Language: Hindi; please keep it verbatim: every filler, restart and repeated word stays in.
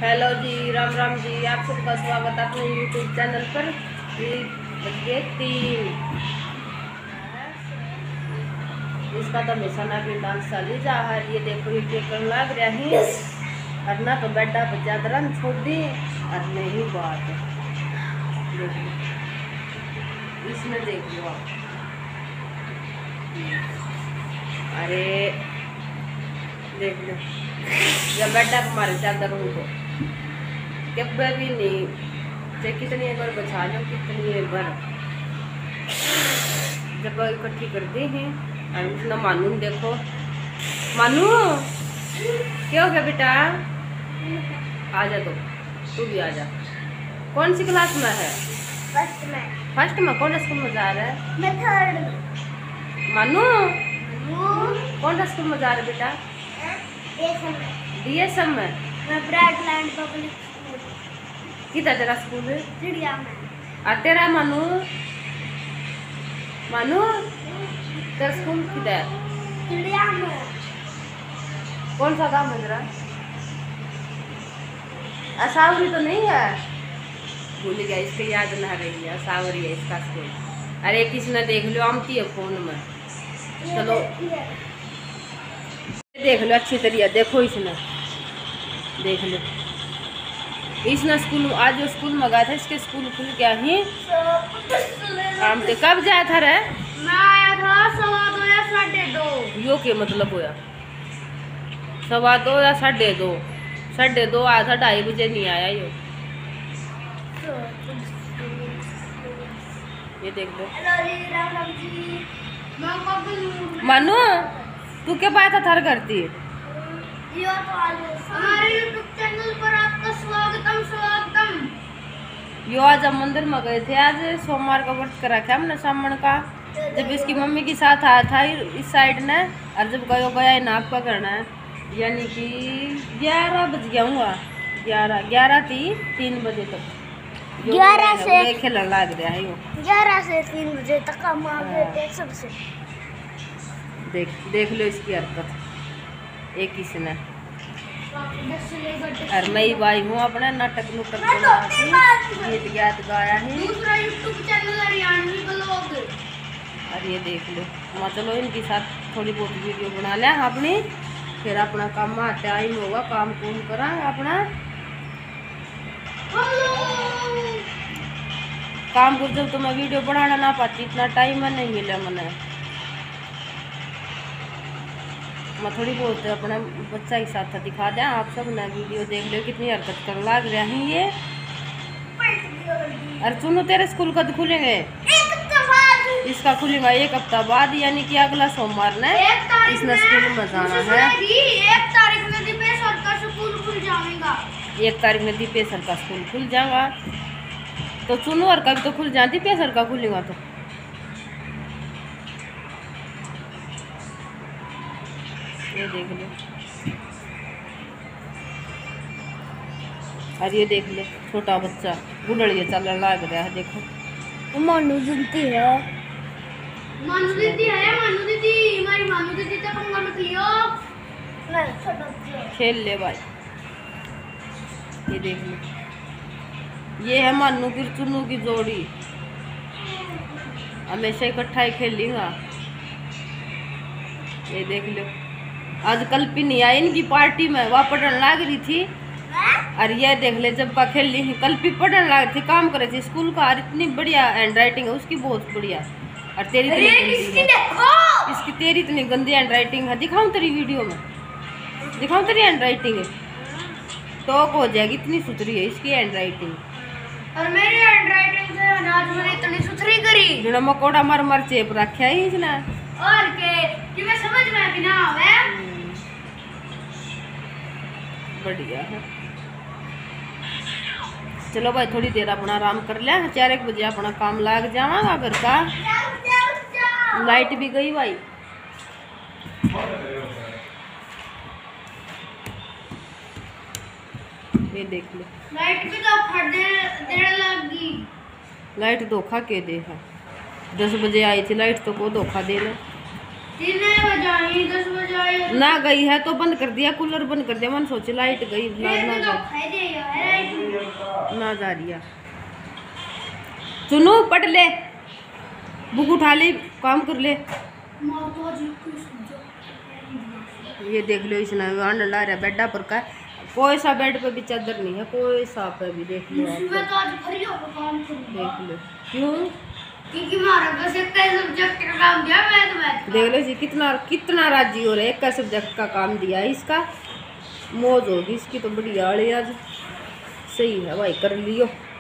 हेलो जी, राम राम जी। आप सबका स्वागत है अपने यूट्यूब चैनल पर। बजे तीन इसका तो हमेशा ना भी डांस चली जा है। ये देखो ये केक लग रहा है और ना तो बेटा बच्चा तरह छोड़ दी और नहीं बात देख लो, इसमें देख लो आप। अरे देख लो जब बेटा हमारे चादर उनको कभी भी नहीं चाहे कितनी एक बार बचा लो कितनी एक बार जब इकट्ठी करते हैं। और उसने मानू देखो, मानू क्या हो गया बेटा, आ जा तो तू भी आ जा। कौन सी क्लास में है? फर्स्ट में। फर्स्ट में? कौन स्कूल में जा रहा है? मैं थर्ड। मानू कौन सा स्कूल में जा रहा है बेटा? डीएसएम में। मैं ब्राडलैंड पब्लिक स्कूल। किधर तेरा स्कूल है? चिड़िया में। और तेरा मानू मानू तेरा स्कूल किधर? चिड़िया में। कौन सा गाँव है तेरा? असावरी तो नहीं है? भूल गया, इसके याद ना रही है। असावरी है इसका स्कूल। अरे किसने देख लो आमती है फोन में। चलो देख लो अच्छी तरीके, देखो इसने देख लो। इसने स्कूल आज जो स्कूल में गया था, इसके स्कूल खुल गया ही। आमते कब जाया था रे? मैं आया था सवा दो या साढ़े दो। यो के मतलब होया सवा दो या साढ़े दो? साढ़े दो आया था, ढाई बजे नहीं आया यो। ये देख लो। मानू तू क्या पाया था थर करती? यो तो हमारे यूट्यूब चैनल पर आपका स्वागतम स्वागतम। यो आज हम मंदिर में गए थे। आज सोमवार का व्रत कर रखा हमने सामन का। जब इसकी मम्मी के साथ आया था इस साइड ने, और जब गयो गया नाप का करना है, यानी कि ग्यारह बज गया हुआ। ग्यारह ग्यारह थी तीन बजे तक ग्यारह से खेलने लग रहा है। यो ग्यारह से तीन बजे तक हम आ गए थे सबसे। देख देख लो इसकी हरकत। एक इसने और मैं भाई हूँ अपना नाटक नुटक गीत गात गाया है। दूसरा यूट्यूब चैनल हरियाणवी ब्लॉग। और ये देख लो मैं चलो इनके साथ थोड़ी बहुत वीडियो बना लिया अपनी, फिर अपना काम टाइम होगा काम कूम करा अपना काम कर। जब तो मैं वीडियो बनाना ना पाती, इतना टाइम नहीं मिला मैंने। मैं थोड़ी बहुत अपना बच्चा के साथ दिखा दें आप सब ना। वीडियो देख लो कितनी हरकत कर लग रहा है ये। अरे सुनो तेरे स्कूल कब खुलेंगे? इसका खुलेगा एक हफ्ता बाद, यानी कि अगला सोमवार ने इसने स्कूल में जाना है। एक तारीख में दीपेश्वर का स्कूल खुल जाएगा। एक तारीख में दीपेश्वर का स्कूल खुल जाएगा तो सुनो, और कभी तो खुल जाती दीपेश्वर का खुलेगा तो। ये देख लो और ये देख लो छोटा बच्चा गुड़ड़िया चलने लग रहा है। देखो मानू दीदी है, मानू दीदी है, मानू दीदी हमारी मानू दीदी तो पंगा मत लियो। खेल ले भाई। ये देख लो ये है मानू की चुनू की जोड़ी, हमेशा इकट्ठा ही खेलेगा। ये देख लो आज कल भी नहीं आई इनकी पार्टी में, वहाँ पढ़ने लग रही थी। और ये देख ले जब का खेल ली कल भी पढ़ने लग रही थी, काम कर रही थी स्कूल का। और इतनी बढ़िया हैंड राइटिंग है उसकी, बहुत बढ़िया। और तेरी इतनी गंदी है इसकी, तेरी इतनी गंदी हैंड राइटिंग है। दिखाऊं तेरी वीडियो में, दिखाऊं तेरी हैंड राइटिंग है तो हो जाएगी। इतनी सुथरी है इसकी हैंड राइटिंग। और मेरी हैंड राइटिंग से आज मैंने इतनी सुथरी करी जो मकोड़ा मर मर चेप रखा है इसने। और के कि मैं समझ में भी ना आवे। बढ़िया है। चलो भाई थोड़ी देर अपना आराम कर लिया, चार एक बजे अपना काम लग जावागा घर का। लाइट भी गई भाई। ये देख लो लाइट भी तो फट देने लगी। लाइट धोखा के दे है। दस बजे आई थी लाइट तो को धोखा देना। तीन बजे आई दस बजे जाए ना गई है तो बंद कर दिया, कूलर बंद कर दिया। मैंने सोचा लाइट गई ना ना जा, ना जा रही है। सुनो पढ़ ले, बुक उठा ले, काम कर ले। ये देख लो इसने आंड ला रहा बेडा पर का, कोई सा बेड पे भी चादर नहीं है, कोई सा पे भी। देख लो देख लो क्यों, क्योंकि हमारा बस एक सब्जेक्ट का काम दिया मैथ मैथ। देख लो जी कितना कितना राजी हो रहा है, एक का सब्जेक्ट का काम दिया है, इसका मौज होगी इसकी तो बढ़िया। आज सही है भाई, कर लियो।